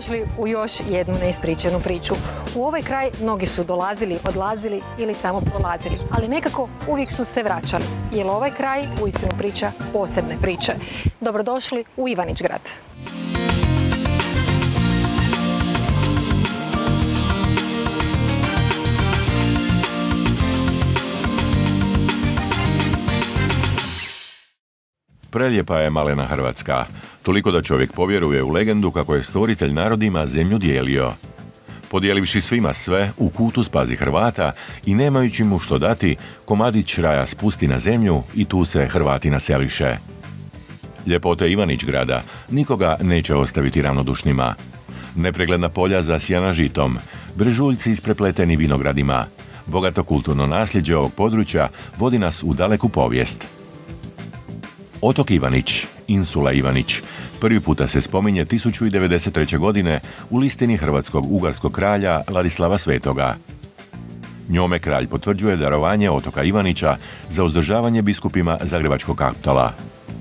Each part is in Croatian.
Dobrodošli u još jednu neispričanu priču. U ovaj kraj mnogi su dolazili, odlazili ili samo prolazili, ali nekako uvijek su se vraćali, jer ovaj kraj uistinu priča posebne priče. Dobrodošli u Ivanić-Grad. Prelijepa je malena Hrvatska, toliko da čovjek povjeruje u legendu kako je stvoritelj narodima zemlju dijelio. Podijelivši svima sve, u kutu spazi Hrvata i nemajući mu što dati, komadić raja spusti na zemlju i tu se Hrvati naseliše. Ljepote Ivanić-Grada nikoga neće ostaviti ravnodušnima. Nepregledna polja zasijana žitom, brežuljci isprepleteni vinogradima. Bogato kulturno nasljeđe ovog područja vodi nas u daleku povijest. Otok Ivanić, insula Ivanić, prvi puta se spominje 1093. godine u listini hrvatskog ugarskog kralja Ladislava Svetoga. Njome kralj potvrđuje darovanje otoka Ivanića za uzdržavanje biskupima Zagrebačkog kapitala.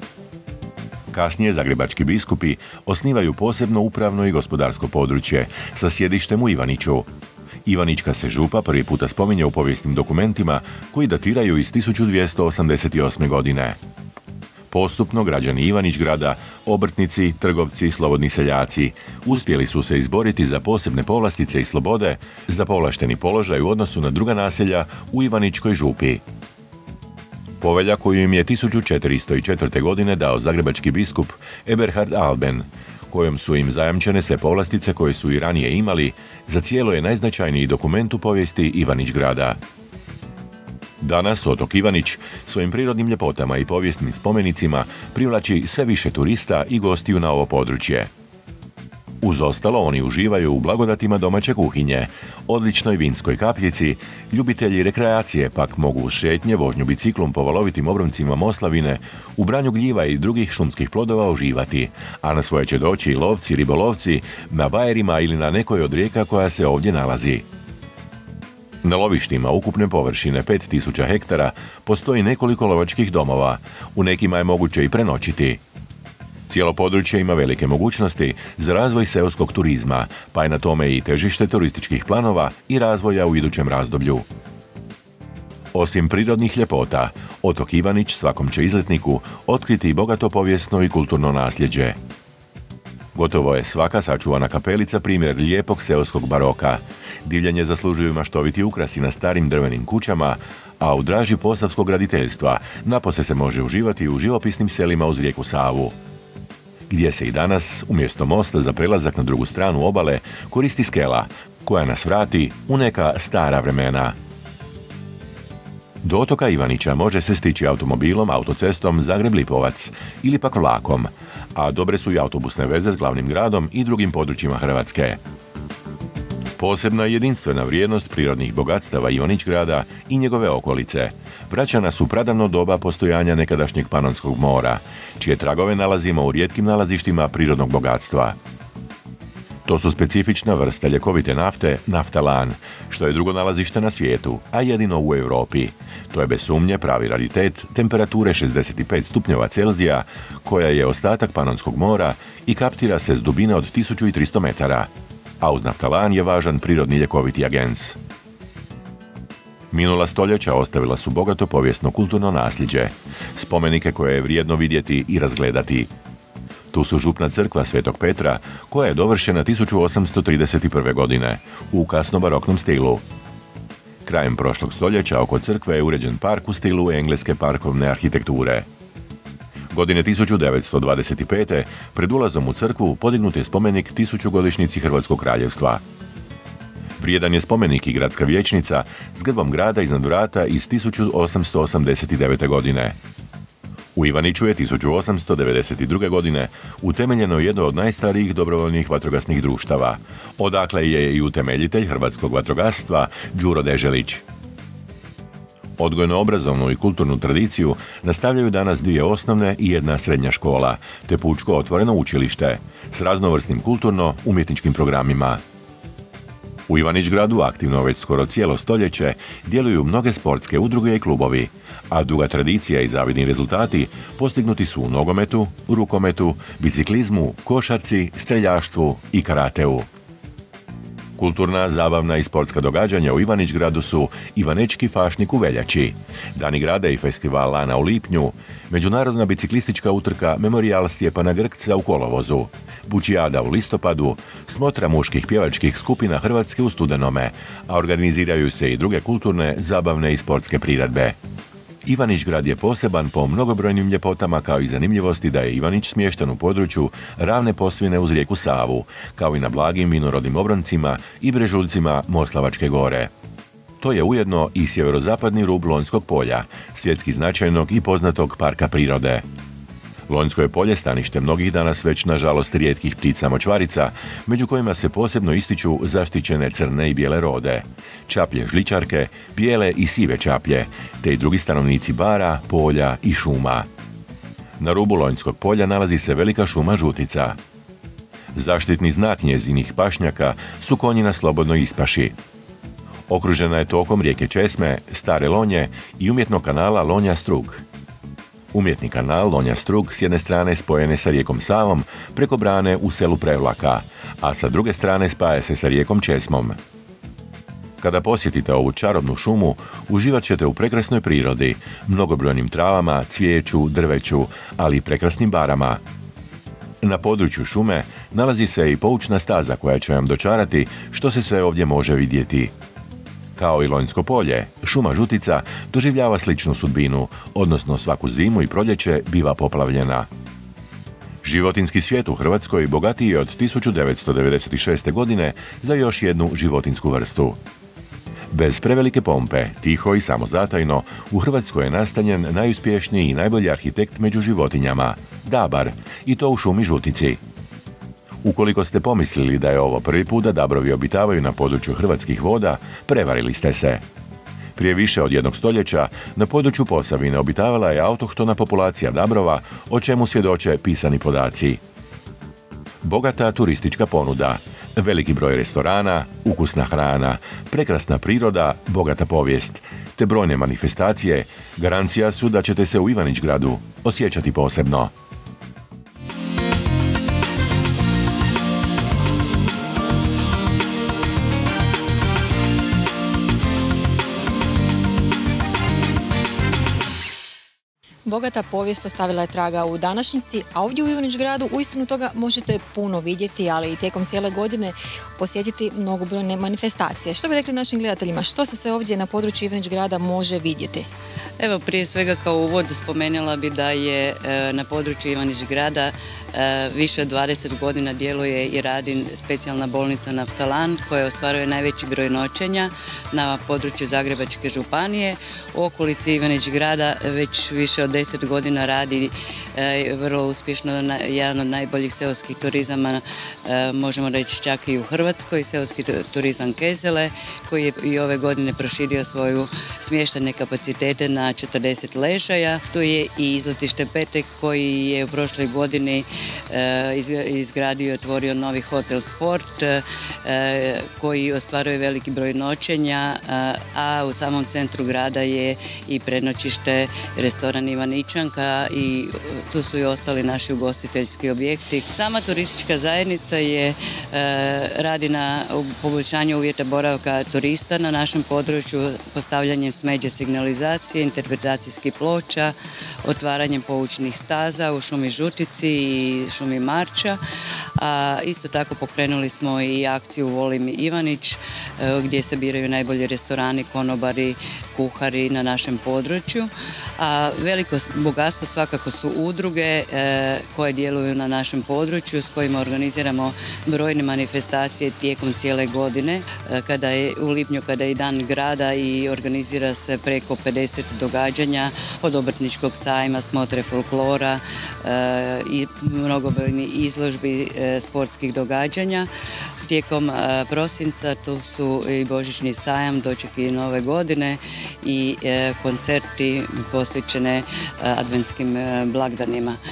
Kasnije zagrebački biskupi osnivaju posebno upravno i gospodarsko područje sa sjedištem u Ivaniću. Ivanićka se župa prvi puta spominje u povijesnim dokumentima koji datiraju iz 1288. godine. Postupno građani Ivanić-Grada, obrtnici, trgovci i slobodni seljaci uspjeli su se izboriti za posebne povlastice i slobode, za povlašteni položaj u odnosu na druga naselja u Ivanićkoj župi. Povelja koju im je 1404. godine dao zagrebački biskup Eberhard Alben, kojom su im zajamčene sve povlastice koje su i ranije imali, za cijelo je najznačajniji dokument u povijesti Ivanić-Grada. Danas otok Ivanić svojim prirodnim ljepotama i povijesnim spomenicima privlači sve više turista i gostiju na ovo područje. Uz ostalo oni uživaju u blagodatima domaće kuhinje, odličnoj vinskoj kapljici, ljubitelji rekreacije pak mogu uz šetnje, vožnju biciklom po valovitim obroncima Moslavine, u branju gljiva i drugih šumskih plodova uživati, a na svoje će doći lovci, ribolovci, na bajerima ili na nekoj od rijeka koja se ovdje nalazi. Na lovištima ukupne površine 5000 hektara postoji nekoliko lovačkih domova, u nekima je moguće i prenoćiti. Cijelo područje ima velike mogućnosti za razvoj seoskog turizma, pa je na tome i težište turističkih planova i razvoja u idućem razdoblju. Osim prirodnih ljepota, otok Ivanić svakom će izletniku otkriti i bogato povijesno i kulturno nasljeđe. Gotovo je svaka sačuvana kapelica primjer lijepog seoskog baroka. Divljenje zaslužuju maštoviti ukrasi na starim drvenim kućama, a u draži posavskog graditeljstva napose se može uživati u živopisnim selima uz rijeku Savu, gdje se i danas, umjesto mosta za prelazak na drugu stranu obale, koristi skela, koja nas vrati u neka stara vremena. Do otoka Ivanića može se stići automobilom, autocestom Zagreb-Lipovac ili pak vlakom, a dobre su i autobusne veze s glavnim gradom i drugim područjima Hrvatske. Posebna i jedinstvena vrijednost prirodnih bogatstava Ivanić-Grada i njegove okolice vraća nas u pradavno doba postojanja nekadašnjeg Panonskog mora, čije tragove nalazimo u rijetkim nalazištima prirodnog bogatstva. To su specifična vrsta ljekovite nafte, naftalan, što je drugo nalazište na svijetu, a jedino u Europi. To je bez sumnje pravi raritet temperature 65 stupnjeva Celzija, koja je ostatak Panonskog mora i kaptira se s dubine od 1300 metara. A uz naftalan je važan prirodni ljekoviti agens. Minula stoljeća ostavila su bogato povijesno kulturno nasljeđe, spomenike koje je vrijedno vidjeti i razgledati. Tu su župna crkva Svetog Petra, koja je dovršena 1831. godine, u kasnobaroknom stilu. Krajem prošlog stoljeća oko crkve je uređen park u stilu engleske parkovne arhitekture. Godine 1925. pred ulazom u crkvu podignut je spomenik 1000-godišnjici Hrvatskog kraljevstva. Vrijedan je spomenik i gradska vijećnica s grbom grada iznad vrata iz 1889. godine. U Ivaniću je 1892. godine utemeljeno jedno od najstarijih dobrovoljnih vatrogasnih društava, odakle je i utemeljitelj hrvatskog vatrogastva Đuro Deželić. Odgojno-obrazovnu i kulturnu tradiciju nastavljaju danas 2 osnovne i 1 srednja škola, te pučko otvoreno učilište s raznovrsnim kulturno-umjetničkim programima. U Ivanić-Gradu aktivno već skoro cijelo stoljeće djeluju mnoge sportske udruge i klubovi, a duga tradicija i zavidni rezultati postignuti su u nogometu, rukometu, biciklizmu, košarci, streljaštvu i karateu. Kulturna, zabavna i sportska događanja u Ivanić-Gradu su Ivanečki fašnik u veljači, Dani grada i festival Lana u lipnju, međunarodna biciklistička utrka Memorijal Stjepana Grkca u kolovozu, Bučijada u listopadu, smotra muških pjevačkih skupina Hrvatske u studenome, a organiziraju se i druge kulturne, zabavne i sportske priredbe. Ivanić-Grad je poseban po mnogobrojnim ljepotama, kao i zanimljivosti da je Ivanić smješten u području ravne posvine uz rijeku Savu, kao i na blagim vinorodnim obroncima i brežuljcima Moslavačke gore. To je ujedno i sjeverozapadni rub Lonjskog polja, svjetski značajnog i poznatog parka prirode. Lonjsko je polje stanište mnogih danas već nažalost rijetkih ptica močvarica, među kojima se posebno ističu zaštićene crne i bijele rode, čaplje žličarke, bijele i sive čaplje, te i drugi stanovnici bara, polja i šuma. Na rubu Lonjskog polja nalazi se velika šuma žutica. Zaštitni znak njezinih pašnjaka su konji na slobodnoj ispaši. Okružena je tokom rijeke Česme, Stare Lonje i umjetnog kanala Lonja-Strug. Umjetni kanal Lonja-Strug s jedne strane spojen je sa rijekom Savom preko brane u selu Prevlaka, a sa druge strane spaja se sa rijekom Česmom. Kada posjetite ovu čarobnu šumu, uživat ćete u prekrasnoj prirodi, mnogobrojnim travama, cvijeću, drveću, ali i prekrasnim barama. Na području šume nalazi se i poučna staza koja će vam dočarati što se sve ovdje može vidjeti. Kao i Lonjsko polje, šuma žutica doživljava sličnu sudbinu, odnosno svaku zimu i proljeće biva poplavljena. Životinjski svijet u Hrvatskoj bogatiji je od 1996. godine za još jednu životinsku vrstu. Bez prevelike pompe, tiho i samozatajno, u Hrvatskoj je nastanjen najuspješniji i najbolji arhitekt među životinjama, dabar, i to u šumi žutici. Ukoliko ste pomislili da je ovo prvi put da dabrovi obitavaju na području hrvatskih voda, prevarili ste se. Prije više od jednog stoljeća na području Posavine obitavala je autohtona populacija dabrova, o čemu svjedoče pisani podaci. Bogata turistička ponuda, veliki broj restorana, ukusna hrana, prekrasna priroda, bogata povijest, te brojne manifestacije garancija su da ćete se u Ivanić-Gradu osjećati posebno. Bogata povijest ostavila je traga u današnjici, a ovdje u Ivanić-Gradu uistinu toga možete puno vidjeti, ali i tijekom cijele godine posjetiti mnogobrojne manifestacije. Što bi rekli našim gledateljima, što se sve ovdje na području Ivanić-Grada može vidjeti? Evo, prije svega kao uvod spomenula bi da je na području Ivanić-Grada više od 20 godina djeluje i radi specijalna bolnica Naftalan koja ostvaruje najveći broj noćenja na području Zagrebačke županije. U okolici Ivanić-Grada već više od 10 godina radi vrlo uspješno jedan od najboljih seoskih turizama, možemo reći čak i u Hrvatskoj, seoski turizam Kezele, koji je i ove godine proširio svoju smještajne kapacitete na 40 ležaja. Tu je i izletište Petek koji je u prošloj godini izgradio i otvorio novi hotel Sport koji ostvaruje veliki broj noćenja, a u samom centru grada je i prenoćište restoran Ivaničanka i tu su i ostali naši ugostiteljski objekti. Sama turistička zajednica radi na poboljšanju uvjeta boravka turista na našem području, postavljanjem smeđe signalizacije, interpretacijskih ploča, otvaranjem poučnih staza u šumi Žutici i šumi Marča. Isto tako pokrenuli smo i akciju Volim Ivanić gdje se biraju najbolji restorani, konobari, kuhari na našem području. Veliko bogatstvo svakako su udruge koje djeluju na našem području s kojima organiziramo brojne manifestacije tijekom cijele godine. U lipnju kada je dan grada i organizira se preko 50 događanja od obrtničkog sajma, smotre folklora i mnogobrojni izložbi sportskih događanja. Tijekom prosinca tu su i božićni sajam, dočeki nove godine i koncerti posvećene adventskim blagdanima.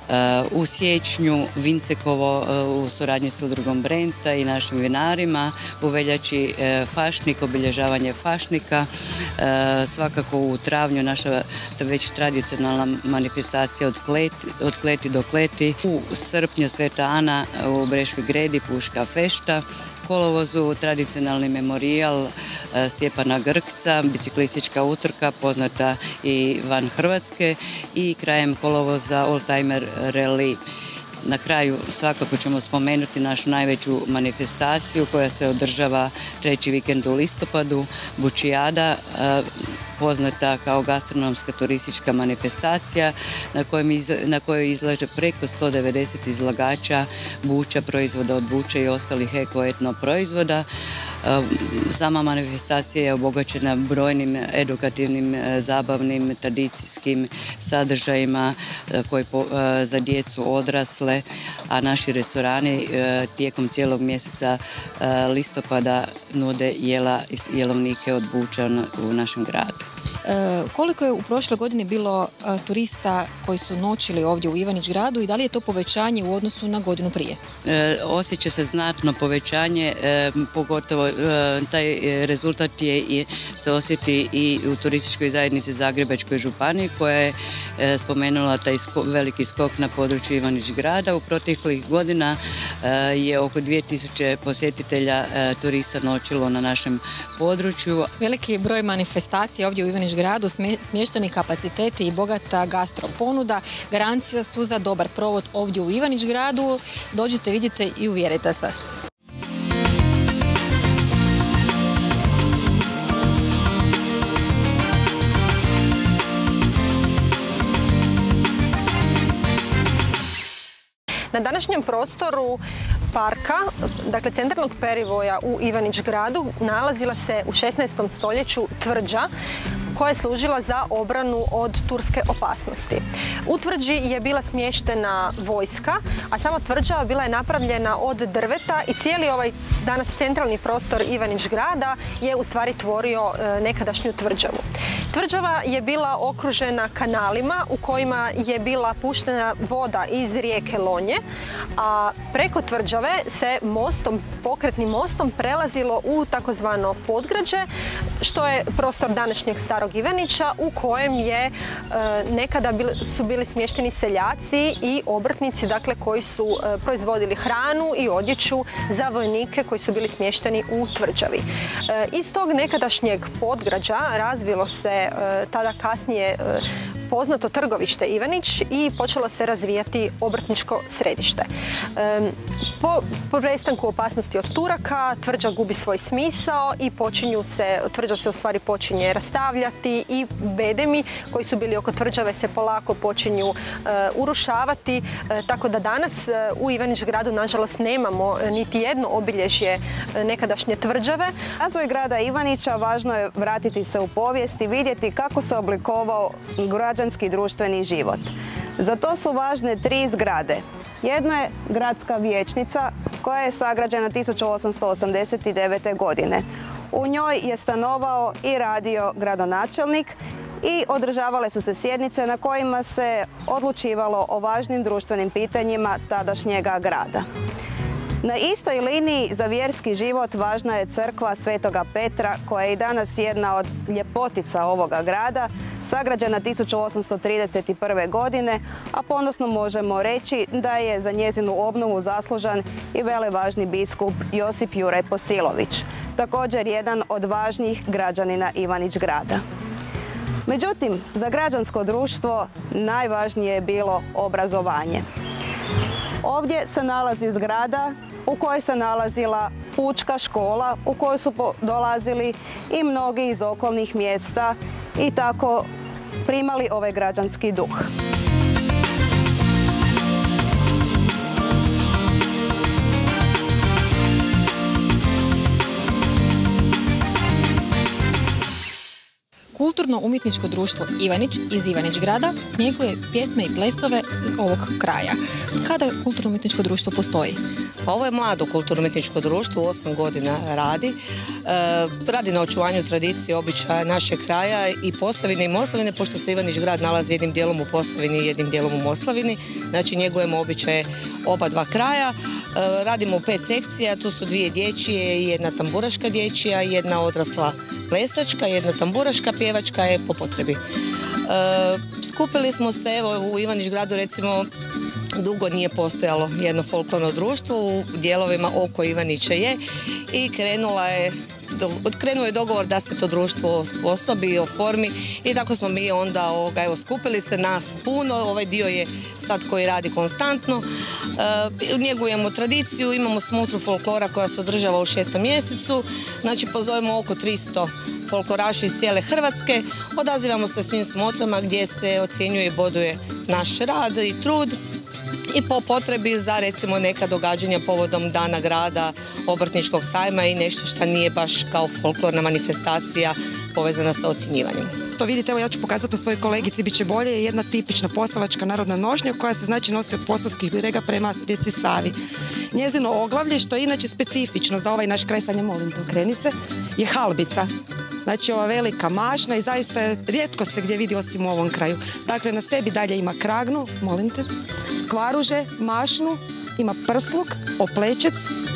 U siječnju Vincekovo u suradnji s udrugom Brenta i našim vinarima, u veljači Fašnik, obilježavanje Fašnika, svakako u travnju naša već tradicionalna manifestacija od kleti do kleti, u srpnju Sveta Ana u Breškoj Gredi, Puška fešta, kolovozu tradicionalni memorijal Stjepana Grkca, biciklistička utrka poznata i van Hrvatske i krajem kolovoza Oldtimer Rally. Na kraju svakako ćemo spomenuti našu najveću manifestaciju koja se održava 3. vikend u listopadu, Bučijada, poznata kao gastronomska turistička manifestacija na kojoj izlaže preko 190 izlagača buća, proizvoda od buće i ostalih eko-etno proizvoda. Sama manifestacija je obogaćena brojnim edukativnim, zabavnim, tradicijskim sadržajima za djecu, odrasle, a naši restorani tijekom cijelog mjeseca listopada nude jela i jelovnike od buća u našem gradu. Koliko je u prošloj godini bilo turista koji su noćili ovdje u Ivanić Gradu i da li je to povećanje u odnosu na godinu prije? Osjeća se znatno povećanje, pogotovo taj rezultat se osjeti i u turističkoj zajednici Zagrebačkoj županiji koja je spomenula taj veliki skok na području Ivanić Grada. U proteklih godina je oko 2000 posjetitelja turista noćilo na našem području. Veliki broj manifestacija ovdje u Ivanić Gradu, smješteni kapaciteti i bogata gastro ponuda garancija su za dobar provod ovdje u Ivanić Gradu. Dođite, vidite i uvjerite se. Na današnjem prostoru parka, dakle centralnog perivoja u Ivanić Gradu, nalazila se u 16. stoljeću tvrđa koja je služila za obranu od turske opasnosti. U tvrđi je bila smještena vojska, a sama tvrđa bila je napravljena od drveta i cijeli ovaj danas centralni prostor Ivanić Grada je u stvari tvorio nekadašnju tvrđavu. Tvrđava je bila okružena kanalima u kojima je bila puštena voda iz rijeke Lonje, a preko tvrđave se mostom, pokretnim mostom prelazilo u takozvano podgrađe, što je prostor današnjeg Starog Ivanića u kojem je nekada su bili smješteni seljaci i obrtnici, dakle koji su proizvodili hranu i odjeću za vojnike koji su bili smješteni u tvrđavi. Iz tog nekadašnjeg podgrađa razvilo se tada kasnije poznato trgovište Ivanić i počelo se razvijati obrtničko središte. Po prestanku opasnosti od Turaka tvrđa gubi svoj smisao i tvrđa se u stvari počinje rastavljati i bedemi koji su bili oko tvrđave se polako počinju urušavati, tako da danas u Ivanić Gradu nažalost nemamo niti jedno obilježje nekadašnje tvrđave. Razvoj grada Ivanića važno je vratiti se u povijest i vidjeti kako se oblikovao građanski društveni život. Za to su važne 3 zgrade. Jedno je gradska vijećnica koja je sagrađena 1889. godine. U njoj je stanovao i radio gradonačelnik i održavale su se sjednice na kojima se odlučivalo o važnim društvenim pitanjima tadašnjega grada. Na istoj liniji za vjerski život važna je crkva Svetoga Petra koja je i danas jedna od ljepotica ovoga grada, sagrađena 1831. godine, a ponosno možemo reći da je za njezinu obnovu zaslužan i velevažni biskup Josip Juraj Posilović, također jedan od važnijih građanina Ivanić Grada. Međutim, za građansko društvo najvažnije je bilo obrazovanje. Ovdje se nalazi zgrada u kojoj se nalazila pučka škola u kojoj su dolazili i mnogi iz okolnih mjesta i tako primali ovaj građanski duh. Kulturno-umjetničko društvo Ivanić iz Ivanić grada njeguje pjesme i plesove ovog kraja. Kada kulturno-umjetničko društvo postoji? Pa ovo je mlado kulturno-umjetničko društvo, 8 godina radi. Radi na očuvanju tradicije, običaja našeg kraja i Posavine i Moslavine, pošto se Ivanić grad nalazi jednim dijelom u Posavini i jednim dijelom u Moslavini. Znači njegujemo običaje oba dva kraja. Radimo u 5 sekcija, tu su 2 dječje i 1 tamburaška dječja, 1 odrasla plesačka, 1 tamburaška pjevačka je po potrebi. Skupili smo se, evo u Ivanić gradu recimo dugo nije postojalo jedno folklorno društvo, u dijelovima oko Ivanića je i krenuo je dogovor da se to društvo osposobi i oformi i tako smo mi onda skupili se nas puno, ovaj dio je sad koji radi konstantno, njegujemo tradiciju, imamo smotru folklora koja se održava u 6. mjesecu, znači pozovemo oko 300 folkloraša iz cijele Hrvatske, odazivamo se svim smotrama gdje se ocjenjuje i boduje naš rad i trud i po potrebi za recimo neka događanja povodom Dana grada, obrtničkog sajma i nešto što nije baš kao folklorna manifestacija povezana sa ocjenjivanjem. To vidite, evo ja ću pokazati na svojoj kolegici, bit će bolje, je jedna tipična posavačka narodna nošnja koja se znači nosi od posavskih brega prema rijeci Savi. Njezino oglavlje, što je inače specifično za ovaj naš kraj, Sanja molim te okreni se, je halbica. Znači ova velika mašna i zaista je rijetko se gdje vidi osim u ovom kraju. Dakle, na sebi dalje ima kragnu, molim te, kvaruže, mašnu, ima prsluk, oplečec,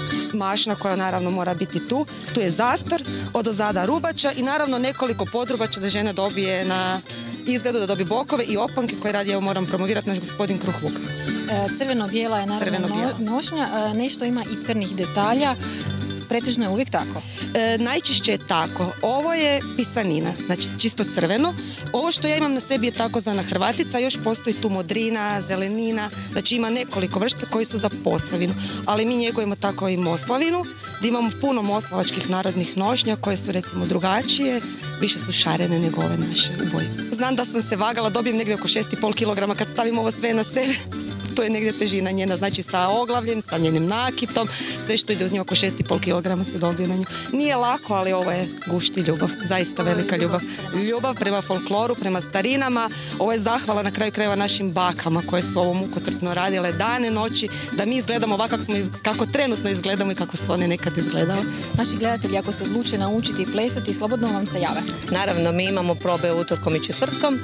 mašna koja naravno mora biti tu. Tu je zastor, odozada rubača i naravno nekoliko podrubača da žena dobije na izgledu, da dobije bokove i opanke koje radi, evo moram promovirati naš gospodin Kruhluk. Crveno-bijela je naravno nošnja, nešto ima i crnih detalja. Pretežno je uvijek tako? Najčešće je tako. Ovo je pisanina, znači čisto crveno. Ovo što ja imam na sebi je takozvana Hrvatica, još postoji tu modrina, zelenina, znači ima nekoliko vrsta koji su za Posavinu. Ali mi njegujemo tako i Moslavinu, gdje imamo puno moslavačkih narodnih nošnja koje su recimo drugačije, više su šarene nego ove naše u boji. Znam da sam se vagala, dobijem negdje oko 6,5 kg kad stavim ovo sve na sebe. To je negdje težina njena, znači sa oglavljem, sa njenim nakitom, sve što ide uz nju oko 6,5 kg se dobije na nju. Nije lako, ali ovo je gušti ljubav, zaista velika ljubav. Ljubav prema folkloru, prema starinama, ovo je zahvala na kraju krajeva našim bakama koje su ovo mukotrpno radile dane, noći, da mi izgledamo ovako kako trenutno izgledamo i kako su one nekad izgledale. Naši gledatelji ako se odluče naučiti i plesati, slobodno vam se jave. Naravno, mi imamo probe utorkom i četvrtkom,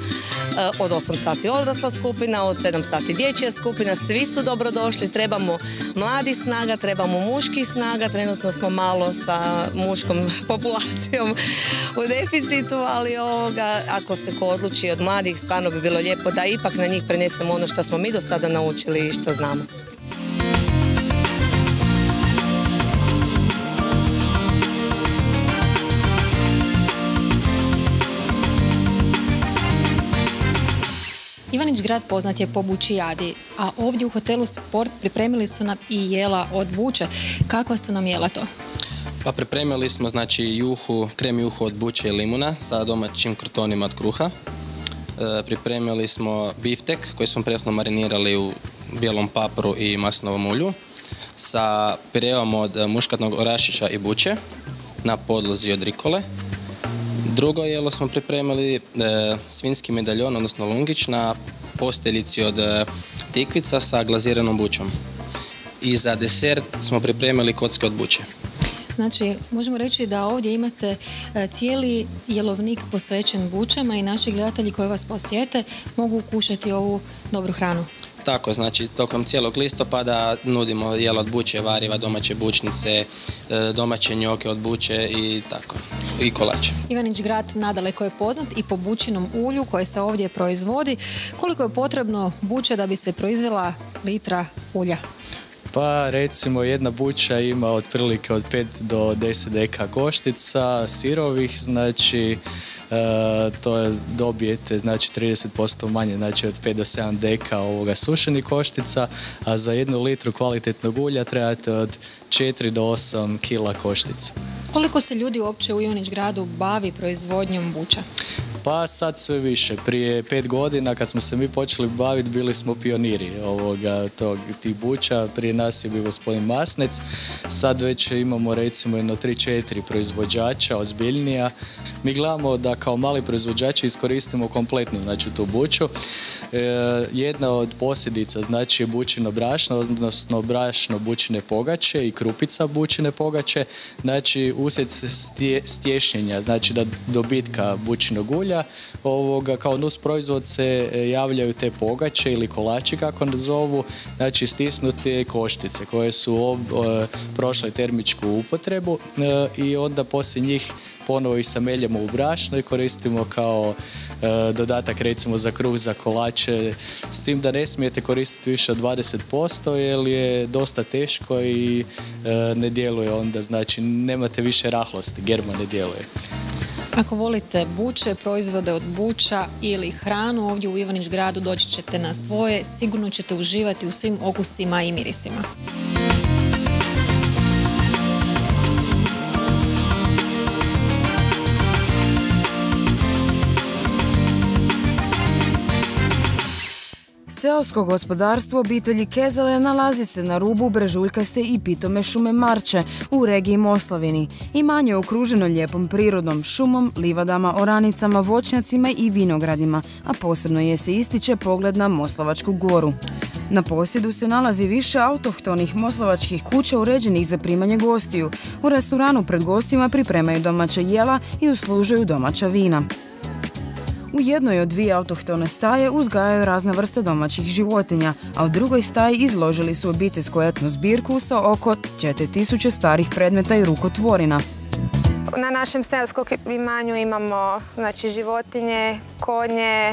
od 8 sati odrasla skupina, od 7 sati dječja skupina. Svi su dobrodošli, trebamo mladih snaga, trebamo muških snaga, trenutno smo malo sa muškom populacijom u deficitu, ali ako se ko odluči od mladih, stvarno bi bilo lijepo da ipak na njih prenesemo ono što smo mi do sada naučili i što znamo. Ivanić grad poznat je po bučijadi, a ovdje u hotelu Sport pripremili su nam i jela od buče. Kakva su nam jela to? Pa pripremili smo znači krem juhu od buče i limuna sa domaćim krotonima od kruha. Pripremili smo biftek koji smo prethodno marinirali u bijelom papriku i maslinovom ulju sa pireom od muškatnog orašića i buče na podlozi od rikole. Drugo jelo smo pripremili svinjski medaljon, odnosno lungić, na posteljici od tikvica sa glaziranom bučom. I za desert smo pripremili kocke od buče. Znači, možemo reći da ovdje imate cijeli jelovnik posvećen bučama i naši gledatelji koji vas posjete mogu kušati ovu dobru hranu. Tako, znači tokom cijelog listopada nudimo jelo od buče, variva, domaće bučnice, domaće njoke od buče i tako, i kolače. Ivanić grad nadaleko je poznat i po bučinom ulju koje se ovdje proizvodi. Koliko je potrebno buče da bi se proizvela litra ulja? Pa recimo jedna buča ima otprilike od 5 do 10 deka koštica sirovih, znači dobijete znači 30% manje, znači od 5 do 7 deka sušenih koštica, a za 1 litru kvalitetnog ulja trebate od 4 do 8 kila koštica. Koliko se ljudi uopće u Ivanić gradu bavi proizvodnjom buča? Pa sad sve više. Prije 5 godina kad smo se mi počeli baviti, bili smo pioniri tih buća. Prije nas je bio gospodin Masnec. Sad već imamo recimo jedno 3-4 proizvođača, ozbiljnija. Mi gledamo da kao mali proizvođači iskoristimo kompletnu, znači, tu buću. Jedna od posljedica, znači, je bućino brašno, odnosno brašno bućine pogače i krupica bućine pogače. Znači, uslijed stješnjenja, znači da dobitka bućinog ulja, kao nus proizvod se javljaju te pogače ili kolači, kako zovu, znači stisnute koštice koje su prošle termičku upotrebu i onda poslije njih ponovo ih sameljamo u brašno i koristimo kao dodatak recimo za kruh, za kolače, s tim da ne smijete koristiti više od 20% jer je dosta teško i ne djeluje onda, znači nemate više rahlosti, germa ne djeluje. Ako volite buće, proizvode od buća ili hranu ovdje u Ivanić Gradu, doći ćete na svoje, sigurno ćete uživati u svim okusima i mirisima. Seosko gospodarstvo obitelji Kezele nalazi se na rubu brežuljkaste i pitome šume Marče u regiji Moslavini. Imanje je okruženo lijepom prirodom, šumom, livadama, oranicama, voćnjacima i vinogradima, a posebno je se ističe pogled na Moslavačku goru. Na posjedu se nalazi više autohtonih moslavačkih kuća uređenih za primanje gostiju. U restoranu pred gostima pripremaju domaća jela i uslužuju domaća vina. U jednoj od 2 autohtone staje uzgajaju razne vrste domaćih životinja, a u drugoj staji izložili su obiteljsku etno zbirku sa oko 4000 starih predmeta i rukotvorina. Na našem seoskom imanju imamo, znači, životinje, konje,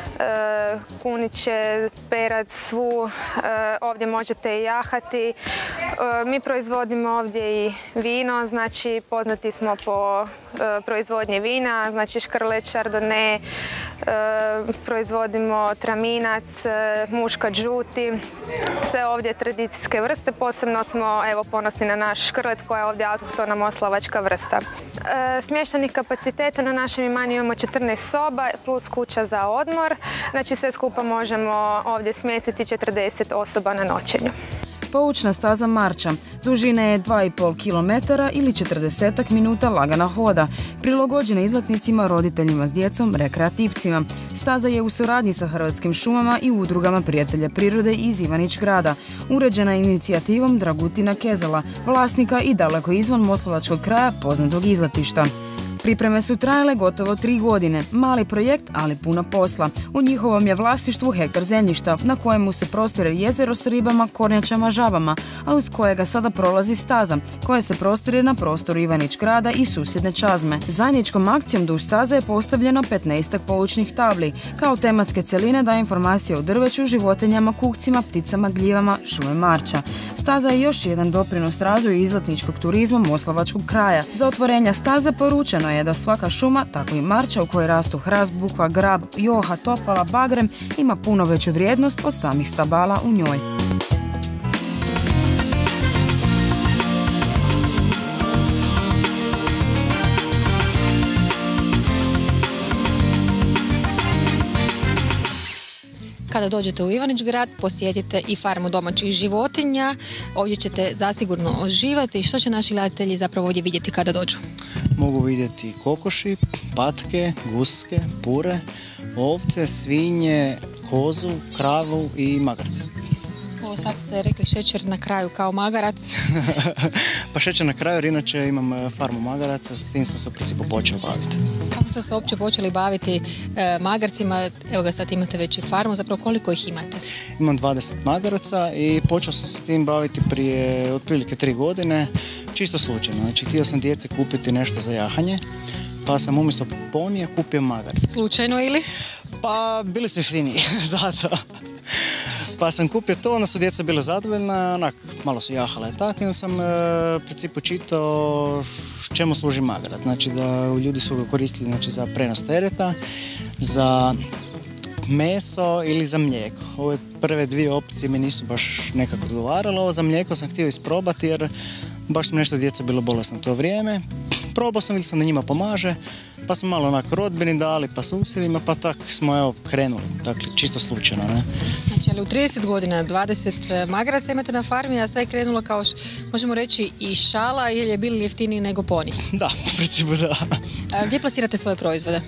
kuniće, perad, svu. Ovdje možete i jahati. Mi proizvodimo ovdje i vino, znači poznati smo po proizvodnji vina, znači škrlet, šardone, proizvodimo traminac, muškat, žuti, sve ovdje tradicijske vrste. Posebno smo ponosni na naš škrlet koja je ovdje autohtona moslavačka vrsta. Smještajnih kapaciteta na našem imanju imamo 14 soba plus kuća za odmor. Znači sve skupa možemo ovdje smjestiti 40 osoba na noćenju. Poučna staza Marča. Dužine je 2,5 km ili 40 minuta lagana hoda, prilagođena izletnicima, roditeljima s djecom, rekreativcima. Staza je u suradnji sa Hrvatskim šumama i udrugama prijatelja prirode iz Ivanić Grada, uređena inicijativom Dragutina Kezela, vlasnika i daleko izvan moslavačkog kraja poznatog izletišta. Pripreme su trajale gotovo 3 godine. Mali projekt, ali puno posla. U njihovom je vlasništvu hektar zemljišta na kojemu se prostire jezero s ribama, kornjačama, žabama, a uz kojega sada prolazi staza, koja se prostire na prostoru Ivanić Grada i susjedne Čazme. Zajedničkom akcijom duž staze je postavljeno 15 poučnih tabli. Kao tematske cjeline daje informacije o drveću, životinjama, kukcima, pticama, gljivama, šume Marča. Staza je još jedan doprinos razvoju izletničkog turizma moslavačkog kraja. Za otvorenja staze poručeno je da svaka šuma, tako i Marča u kojoj rastu hrast, bukva, grab, joha, topala, bagrem, ima puno veću vrijednost od samih stabala u njoj. Kada dođete u Ivanić Grad, posjetite i farmu domaćih životinja. Ovdje ćete zasigurno uživati. Što će naši gledatelji zapravo ovdje vidjeti kada dođu? Mogu vidjeti kokoši, patke, guske, pure, ovce, svinje, kozu, kravu i magarce. Ovo sad ste rekli šećer na kraju kao magarac. Pa šećer na kraju, jer inače imam farmu magaraca, s tim sam se u principu počeo baviti. Kako ste se uopće počeli baviti magarcima? Evo ga, sad imate već i farmu, zapravo koliko ih imate? Imam 20 magaraca i počeo sam se tim baviti prije otprilike 3 godine, čisto slučajno. Znači, htio sam djece kupiti nešto za jahanje, pa sam umjesto ponija kupio magarac. Slučajno ili? Pa bili su jeftiniji, zato. Pa sam kupio to, onda su djeca bila zadovoljna, onak, malo su jahale tako, i onda sam u principu čitao čemu služi magarac. Znači da ljudi su ga koristili, znači, za prenos tereta, za meso ili za mlijeko. Ove prve 2 opcije mi nisu baš nekako odgovaralo. Ovo za mlijeko sam htio isprobati jer baš sam nešto djeca bilo bolesno to vrijeme. probao sam, vidio sam da njima pomaže, pa smo malo onako rodbini dali, pa susjedima, pa tak smo evo krenuli, dakle čisto slučajno, ne. Znači, ali u 30 godina 20 magaraca imate na farmi, a sve je krenulo kao, možemo reći, i šala ili je bili jeftiniji nego poni. Da, u principu da. Gdje plasirate svoje proizvode?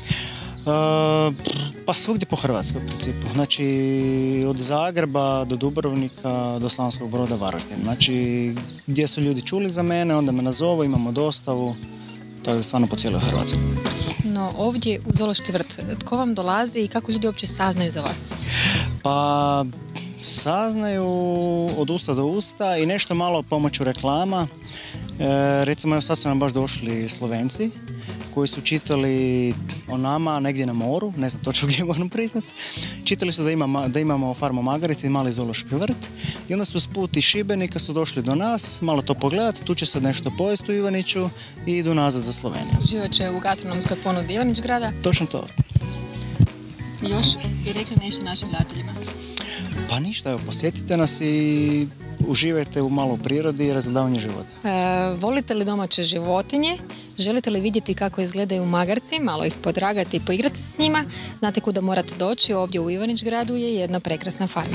Pa svugdje po Hrvatskoj u principu. Znači od Zagreba do Dubrovnika do Slavonskog Broda, Varaždin. Znači gdje su ljudi čuli za mene, onda me nazovu, imamo dostavu, tako da stvarno po cijeloj Hrvatskoj. No ovdje u Zoološki vrt, tko vam dolazi i kako ljudi uopće saznaju za vas? Pa saznaju od usta do usta i nešto malo pomoću reklama. Recimo evo sad su nam baš došli Slovenci koji su čitali o nama negdje na moru, ne znam točno gdje moram priznati. Čitali su da imamo farmu magarice i mali zoološki vrt i onda su s put iz Šibenika su došli do nas, malo to pogledati, tu će se nešto pojesti u Ivaniću i idu nazad za Sloveniju. Uživat će u gastronomskoj ponudi Ivanić grada. Točno to. Još bi rekli nešto našim gledateljima? Pa ništa, evo, posjetite nas i uživajte u malo prirodi i razgledavanje života. Volite li domaće životinje? Želite li vidjeti kako izgledaju magarci, malo ih podragati i poigrati s njima? Znate kuda morate doći, ovdje u Ivanić gradu je jedna prekrasna farma.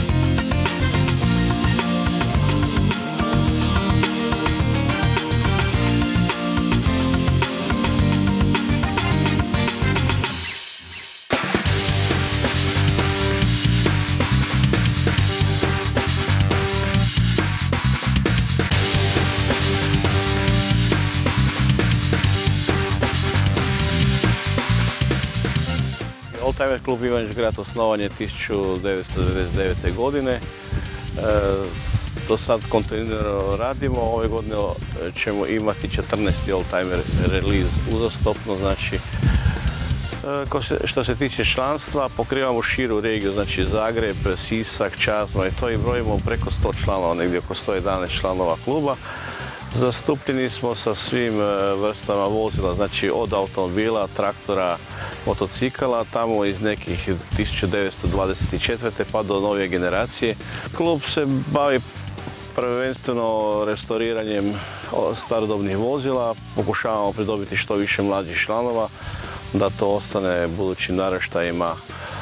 Oldtimer klub Ivanić grad osnovan je 1999. godine. Do sad kontinuirano radimo. Ove godine ćemo imati 14. Oldtimer release uzastopno. Znači, što se tiče članstva, pokrivamo širu regiju, znači Zagreb, Sisak, Čazma i to i brojimo preko 100 članova, negdje oko 111 članova kluba. Zastupljeni smo sa svim vrstama vozila, znači od automobila, traktora, motocikala, tamo iz nekih 1924. pa do nove generacije. Klub se bavi prvenstveno restauriranjem starodobnih vozila, pokušavamo pridobiti što više mlađih članova, da to ostane budućim naraštajima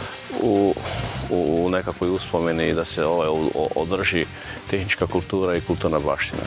u nekakvoj uspomeni i da se održi tehnička kultura i kulturna baština.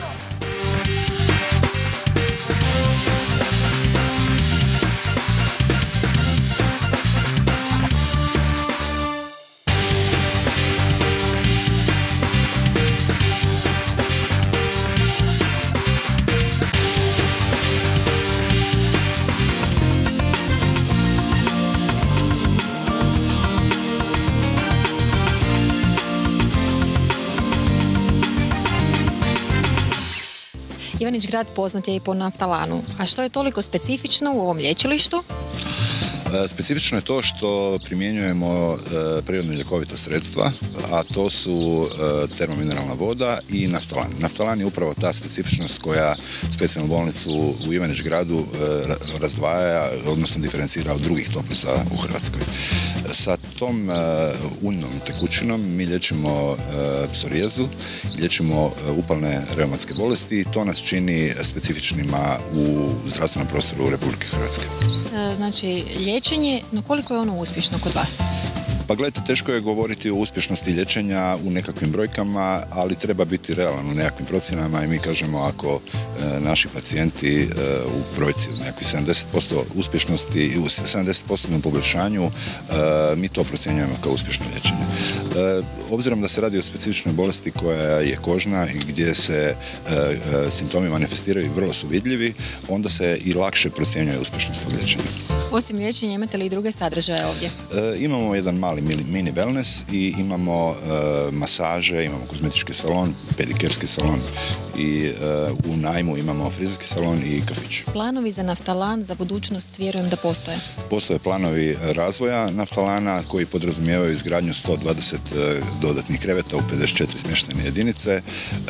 Ivanić grad poznat je i po naftalanu. A što je toliko specifično u ovom lječilištu? Specifično je to što primjenjujemo prirodno ljekovita sredstva, a to su termomineralna voda i naftalan. Naftalan je upravo ta specifičnost koja specijalnu bolnicu u Ivanić gradu razdvaja, odnosno diferencira od drugih toplica u Hrvatskoj. Sa tom uljnom tekućinom mi liječimo psorijezu, liječimo upalne reumatske bolesti i to nas čini specifičnima u zdravstvenom prostoru Republike Hrvatske. Znači, liječenje, no koliko je ono uspješno kod vas? Pa gledajte, teško je govoriti o uspješnosti liječenja u nekakvim brojkama, ali treba biti realan u nekakvim procjenama i mi kažemo ako naši pacijenti u brojci nekakvih 70% uspješnosti i u 70% poboljšanju, mi to procjenjujemo kao uspješno liječenje. Obzirom da se radi o specifičnoj bolesti koja je kožna i gdje se simptomi manifestiraju vrlo su vidljivi, onda se i lakše procjenjuje uspješnost tog liječenja. Osim liječenja, imate li i druge sadržaje ovdje? Imamo jedan mali mini wellness i imamo masaže, imamo kozmetički salon, pedikerski salon i u najmu imamo frizerski salon i kafić. Planovi za naftalan za budućnost vjerujem da postoje. Postoje planovi razvoja naftalana koji podrazumijevaju izgradnju 120 dodatnih kreveta u 54 smještene jedinice,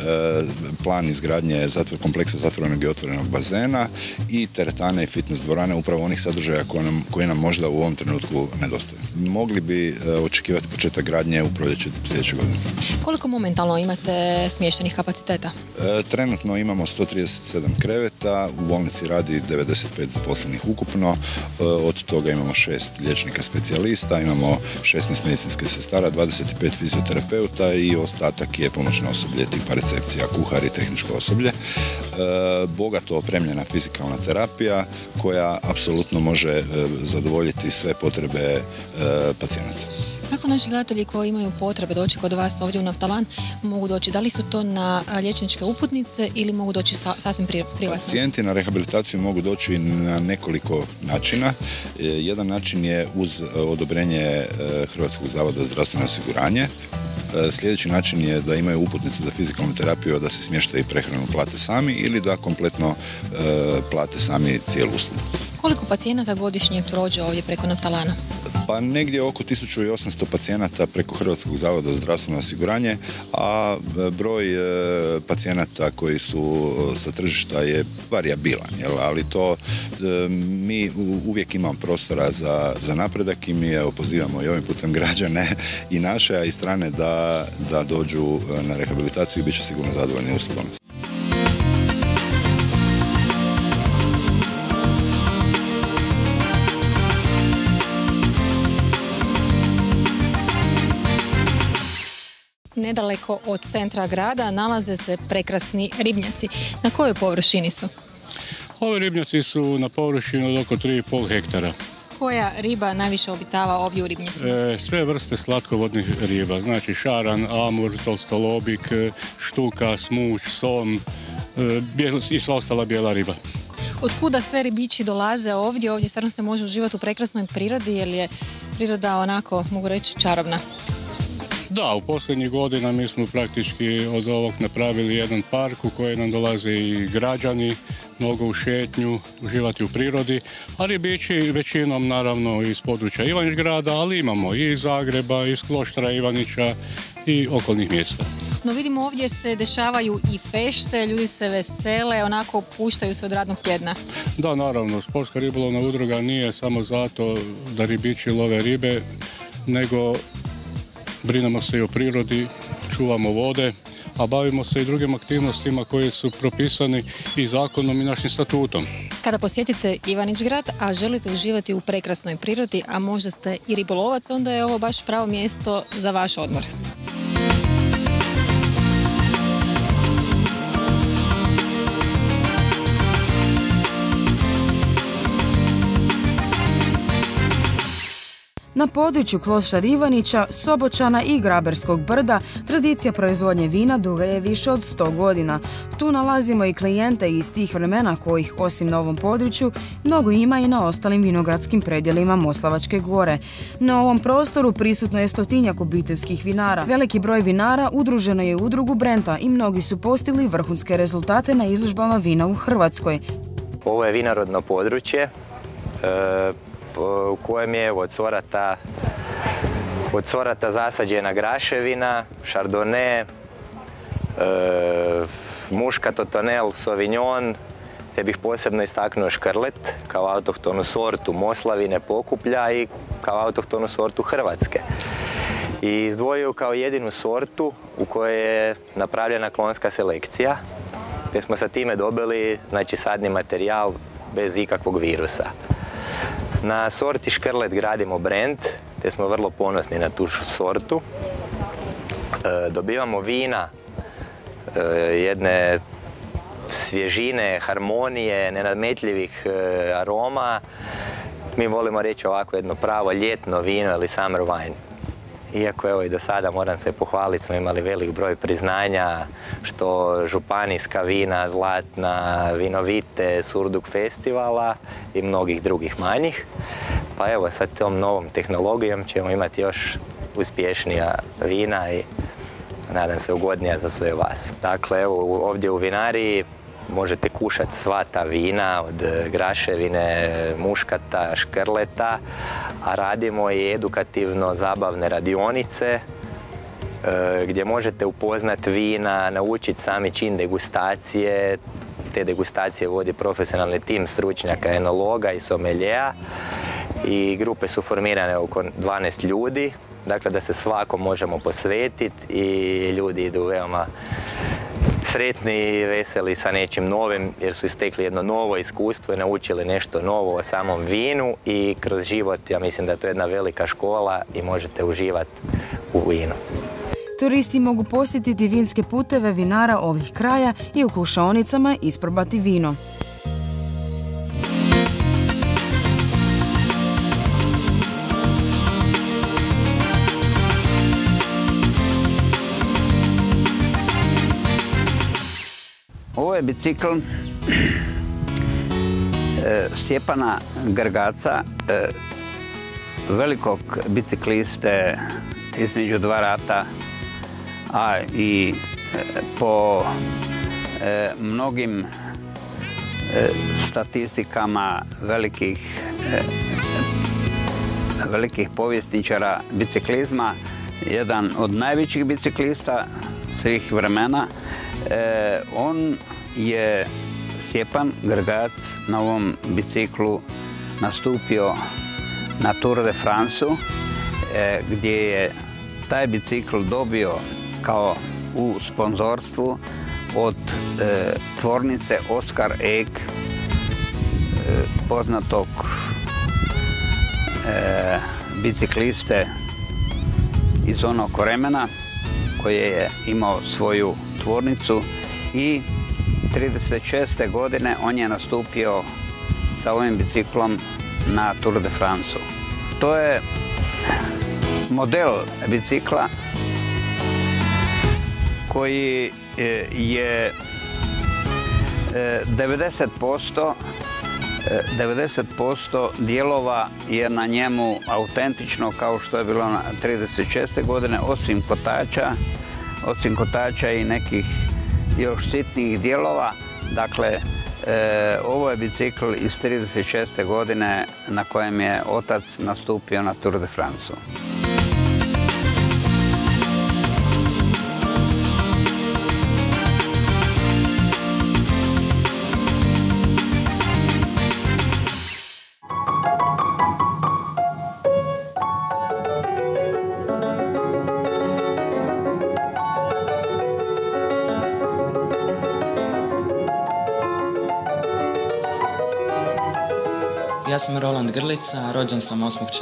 plan izgradnje kompleksa zatvorenog i otvorenog bazena i teretane i fitness dvorane, upravo onih sadržaja koje nam možda u ovom trenutku nedostaju. Mogli bi očekivati početak gradnje u proljeće sljedeće godine. Koliko momentalno imate smještenih kapaciteta? Trenutno imamo 137 kreveta, u bolnici radi 95 zaposlenih ukupno, od toga imamo 6 liječnika specijalista, imamo 16 medicinskih sestara, 25 fizioterapeuta i ostatak je pomoćno osoblje tipa recepcija, kuhari, tehničko osoblje. Bogato opremljena fizikalna terapija koja apsolutno može zadovoljiti sve potrebe pacijenata. Kako naši gledatelji koji imaju potrebe doći kod vas ovdje u Naftalan mogu doći? Da li su to na liječničke uputnice ili mogu doći sasvim privatno? Pacijenti na rehabilitaciju mogu doći na nekoliko načina. Jedan način je uz odobrenje Hrvatskog zavoda za zdravstveno osiguranje. Sljedeći način je da imaju uputnicu za fizikalnu terapiju, da se smještaj i prehranu plate sami ili da kompletno plate sami cijelu uslugu. Koliko pacijenata godišnje prođe ovdje preko Naftalana? Pa negdje oko 1800 pacijenata preko Hrvatskog zavoda za zdravstveno osiguranje, a broj pacijenata koji su sa tržišta je varijabilan, ali to mi uvijek imamo prostora za napredak i mi pozivamo i ovim putem građane i naše, a i strane da dođu na rehabilitaciju i bit će sigurno zadovoljni uslugom. Nedaleko od centra grada nalaze se prekrasni ribnjaci. Na kojoj površini su? Ove ribnjaci su na površini od oko 3,5 hektara. Koja riba najviše obitava ovdje u ribnjacima? Sve vrste slatkovodnih riba, znači šaran, amur, tolstolobik, štuka, smuć, som i sva ostala bijela riba. Od kuda sve ribići dolaze ovdje? Ovdje stvarno se može uživati u prekrasnoj prirodi, jer je priroda onako, mogu reći, čarobna. Da, u posljednjih godina mi smo praktički od ovog napravili jedan park u koji nam dolaze i građani, mogu u šetnju, uživati u prirodi, a ribići većinom naravno iz područja Ivanić grada, ali imamo i iz Zagreba, iz Kloštara Ivanića i okolnih mjesta. No vidimo ovdje se dešavaju i fešte, ljudi se vesele, onako puštaju se od radnog tjedna. Da, naravno, sportska ribolovna udruga nije samo zato da ribiči love ribe, nego brinemo se i o prirodi, čuvamo vode, a bavimo se i drugim aktivnostima koje su propisani i zakonom i našim statutom. Kada posjetite Ivanić grad, a želite uživati u prekrasnoj prirodi, a možda ste i ribolovac, onda je ovo baš pravo mjesto za vaš odmor. Na području Kloštar Ivanića, Sobočana i Graberskog brda tradicija proizvodnje vina duga je više od 100 godina. Tu nalazimo i klijente iz tih vremena kojih, osim na ovom području, mnogo ima i na ostalim vinogradskim predjelima Moslavačke gore. Na ovom prostoru prisutno je 100-tinjak obiteljskih vinara. Veliki broj vinara udruženo je u udrugu Brenta i mnogi su postigli vrhunske rezultate na izložbama vina u Hrvatskoj. Ovo je vinorodno područje u kojem je od sorata zasađena graševina, šardone, muška, totonel, sauvignon, te bih posebno istaknuo škrlet kao autohtonu sortu Moslavine, Pokuplja i kao autohtonu sortu Hrvatske. I izdvojio kao jedinu sortu u kojoj je napravljena klonska selekcija, te smo sa time dobili sadni materijal bez ikakvog virusa. Na sorti škrlet gradimo brand, te smo vrlo ponosni na tu sortu. Dobivamo vina jedne svježine, harmonije, nenadmetljivih aroma. Mi volimo reći ovako jedno pravo ljetno vino ili summer wine. Iako evo i do sada moram se pohvaliti, smo imali velik broj priznanja, što županijska vina, Zlatna, Vinovite, Surduk festivala i mnogih drugih manjih. Pa evo, sa tom novom tehnologijom ćemo imati još uspješnija vina i nadam se ugodnija za sve vas. Dakle, evo ovdje u vinariji možete kušati sva ta vina od graševine, muškata, škrleta, a radimo i edukativno zabavne radionice gdje možete upoznati vina, naučiti sami čin degustacije. Te degustacije vodi profesionalni tim stručnjaka, enologa i someljeja i grupe su formirane oko 12 ljudi dakle da se svako možemo posvetiti i ljudi idu veoma sretni i veseli sa nečim novim jer su istekli jedno novo iskustvo i naučili nešto novo o samom vinu i kroz život ja mislim da je to jedna velika škola i možete uživati u vinu. Turisti mogu posjetiti vinske puteve vinara ovih kraja i u kušaonicama isprobati vino. Ovo je bicikl Stjepana Grgaca, velikog bicikliste između dva rata, a i po mnogim statistikama velikih povjesničara biciklizma, jedan od najvećih biciklista svih vremena. On je, Stjepan Grgac, na ovom biciklu nastupio na Tour de France-u, gdje je taj bicikl dobio kao u sponzorstvu od tvornice Oskar Ek, poznatog bicikliste iz onog vremena koji je imao svoju tvornicu i 36. godine on je nastupio sa ovim biciklom na Tour de France-u. To je model bicikla koji je 90% dijelova je na njemu autentično kao što je bilo na 36. godine, osim kotača i nekih još sitnih dijelova. Dakle, ovo je bicikl iz 36. godine na kojem je otac nastupio na Tour de France-u. Ja sam Roland Grlica, rođen sam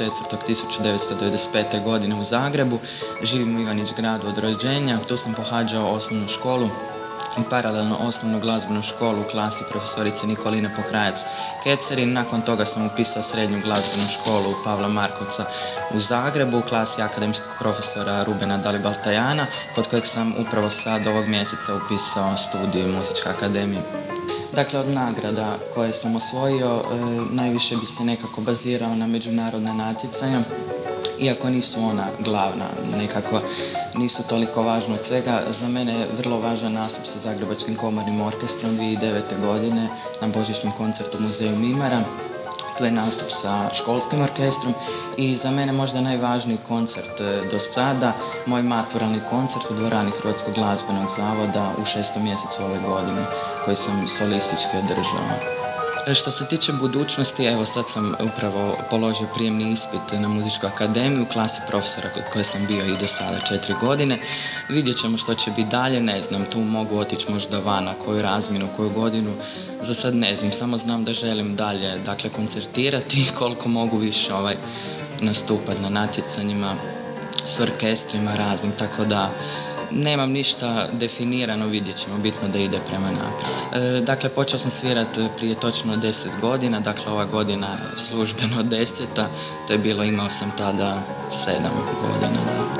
8.4.1995. godine u Zagrebu, živim u Ivanić gradu od rođenja, tu sam pohađao osnovnu školu i paralelno osnovnu glazbenu školu u klasi profesorice Nikoline Pokrajac-Kecerin. Nakon toga sam upisao srednju glazbenu školu Pavla Markovca u Zagrebu u klasi akademskog profesora Rubena Dalibaltajana, kod kojeg sam upravo sad ovog mjeseca upisao studij Muzičke akademije. Dakle, od nagrada koje sam osvojio, najviše bi se nekako bazirao na međunarodna natjecanja, iako nisu ona glavna, nekako nisu toliko važna od svega. Za mene je vrlo važan nastup sa Zagrebačkim komornim orkestrom 2009. godine na božićnom koncertu u Muzeju Mimara. Tu je nastup sa školskim orkestrom i za mene možda najvažniji koncert do sada, moj maturalni koncert u dvorani Hrvatskog glazbenog zavoda u 6. mjesecu ove godine, koji sam solistički održao. Što se tiče budućnosti, evo sad sam upravo položio prijemni ispit na Muzičku akademiju u klasi profesora kod koje sam bio i do sada 4 godine. Vidjet ćemo što će biti dalje, ne znam, tu mogu otići možda vana, koju razmjenu, koju godinu, za sad ne znam, samo znam da želim dalje, dakle, koncertirati koliko mogu više nastupati na natjecanjima s orkestrima raznim, tako da nemam ništa definirano, vidjet ćemo, bitno da ide prema naprijed. Dakle, počeo sam svirati prije točno 10 godina, dakle ova godina je službeno 10, to je bilo, imao sam tada 7 godina.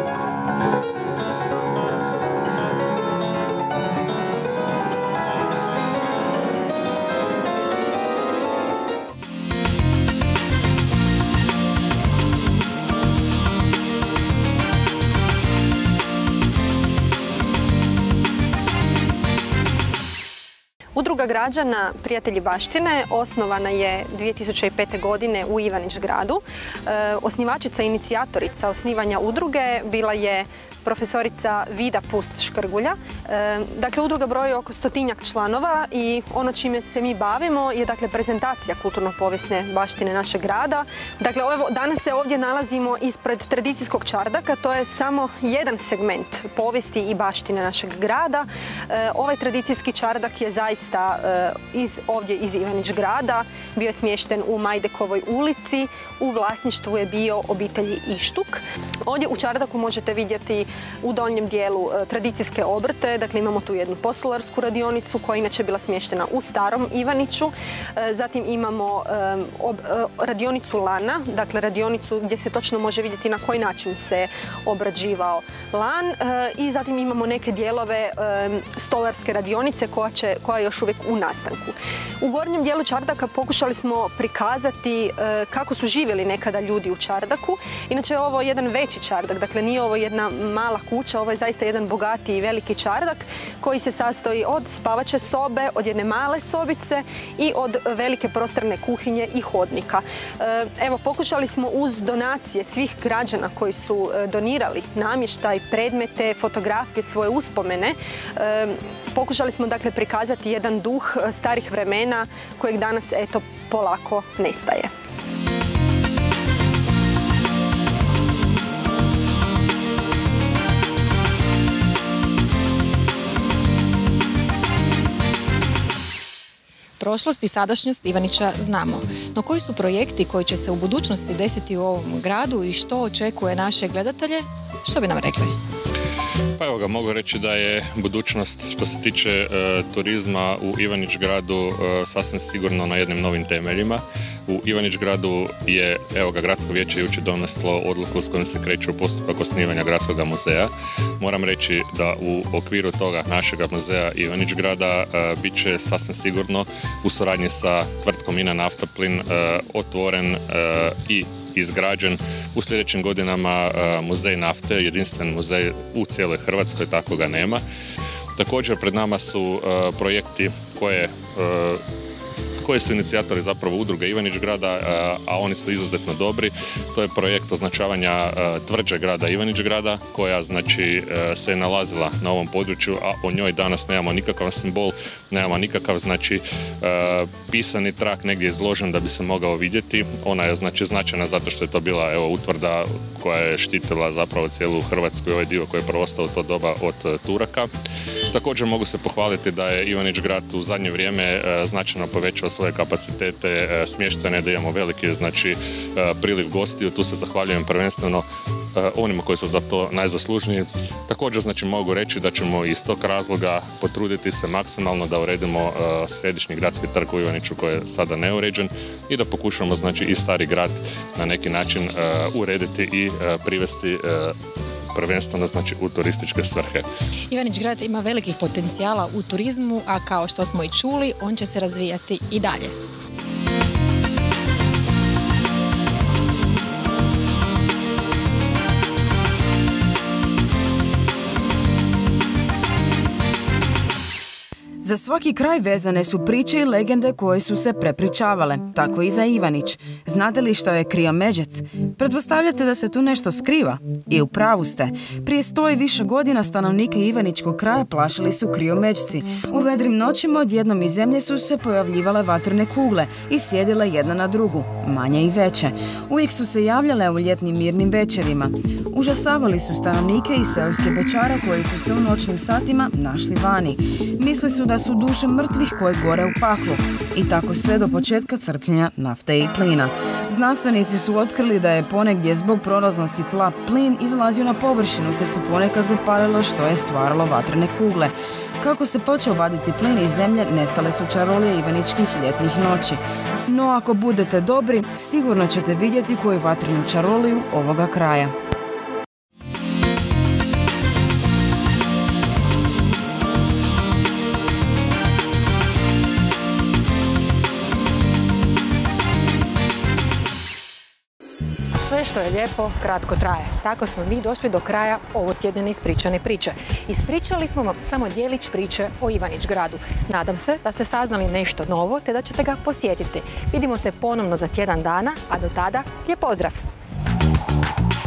Udruga građana Prijatelji baštine osnovana je 2005. godine u Ivanić gradu. Osnivačica i inicijatorica osnivanja udruge bila je profesorica Vida Pust-Škrgulja. Dakle, udruga broji oko 100-tinjak članova i ono čime se mi bavimo je dakle prezentacija kulturno-povijesne baštine našeg grada. Dakle, danas se ovdje nalazimo ispred tradicijskog čardaka, to je samo jedan segment povijesti i baštine našeg grada. Ovaj tradicijski čardak je zaista ovdje iz Ivanić grada, bio je smješten u Majdekovoj ulici, u vlasništvu je bio obitelji Ištuk. Ovdje u čardaku možete vidjeti u donjem dijelu tradicijske obrte, dakle imamo tu jednu postolarsku radionicu koja je inače bila smještena u starom Ivaniću. Zatim imamo radionicu lana, dakle radionicu gdje se točno može vidjeti na koji način se obrađivao lan i zatim imamo neke dijelove stolarske radionice koja je još uvijek u nastanku. U gornjem dijelu čardaka pokušali smo prikazati kako su živjeli nekada ljudi u čardaku. Inače je ovo jedan veći čardak, dakle nije ovo jedna mala kuća, ovo je zaista jedan bogati i veliki čardak koji se sastoji od spavaće sobe, od jedne male sobice i od velike prostrane kuhinje i hodnika. Evo, pokušali smo uz donacije svih građana koji su donirali namještaj, predmete, fotografije, svoje uspomene, pokušali smo dakle prikazati jedan duh starih vremena kojeg danas eto polako nestaje. Prošlost i sadašnjost Ivanića znamo, no koji su projekti koji će se u budućnosti desiti u ovom gradu i što očekuje naše gledatelje, što bi nam rekli? Pa evo ga, mogu reći da je budućnost što se tiče turizma u Ivanić gradu sasvim sigurno na jednim novim temeljima. U Ivanić gradu je, evo ga, gradsko vijeće jučer doneslo odluku s kojom se kreće u postupak osnivanja gradskog muzeja. Moram reći da u okviru toga našega muzeja Ivanić grada bit će sasvim sigurno u suradnji sa tvrtkom INA Naftaplin otvoren i izgrađen u sljedećim godinama muzej nafte, jedinstven muzej u cijeloj Hrvatskoj, tako ga nema. Također pred nama su projekti koje su inicijatori zapravo udruge Ivanić grada, a oni su izuzetno dobri. To je projekt označavanja tvrđe grada Ivanić grada, koja znači se nalazila na ovom području, a o njoj danas nemamo nikakav simbol, nemamo nikakav znači pisani trak negdje izložen da bi se mogao vidjeti. Ona je znači značajna zato što je to bila utvrda koja je štitila zapravo cijelu Hrvatsku i ovaj dio koji je preostao u to doba od Turaka. Također mogu se pohvaliti da je Ivanić grad u zadnje vrijeme značajno povećao svoje kapacitete smještajne, da imamo veliki znači priliv gostiju. Tu se zahvaljujem prvenstveno onima koji su za to najzaslužniji. Također znači mogu reći da ćemo iz tog razloga potruditi se maksimalno da uredimo središnji gradski trg u Ivaniću koji je sada neuređen i da pokušamo znači i stari grad na neki način urediti i privesti prvenstveno znači u turističke svrhe. Ivanić grad ima velikih potencijala u turizmu, a kao što smo i čuli, on će se razvijati i dalje. Za svaki kraj vezane su priče i legende koje su se prepričavale, tako i za Ivanić. Znate li što je Kriomeđec? Pretpostavljate da se tu nešto skriva? I u pravu ste. Prije 100 i više godina stanovnike Ivaničkog kraja plašili su Kriomeđci. U vedrim noćima odjednom iz zemlje su se pojavljivale vatrene kugle i sjedile jedna na drugu, manje i veće. Uvijek su se javljale u ljetnim mirnim večerima. Užasavali su stanovnike i seoske bećara koji su se u noćnim satima našli vani. Misli su da su duše mrtvih koje gore u paklu. I tako sve do početka crpljenja nafte i plina. Znanstvenici su otkrili da je ponegdje zbog prolaznosti tla plin izlazio na površinu te se ponekad zapalilo što je stvaralo vatrene kugle. Kako se počeo vaditi plin iz zemlje, nestale su čarolije ivaničkih ljetnih noći. No ako budete dobri, sigurno ćete vidjeti koju vatrenu čaroliju ovoga kraja. Sve što je lijepo, kratko traje. Tako smo mi došli do kraja ovotjedne ispričane priče. Ispričali smo vam samo djelić priče o Ivanić gradu. Nadam se da ste saznali nešto novo te da ćete ga posjetiti. Vidimo se ponovno za tjedan dana, a do tada lijep pozdrav!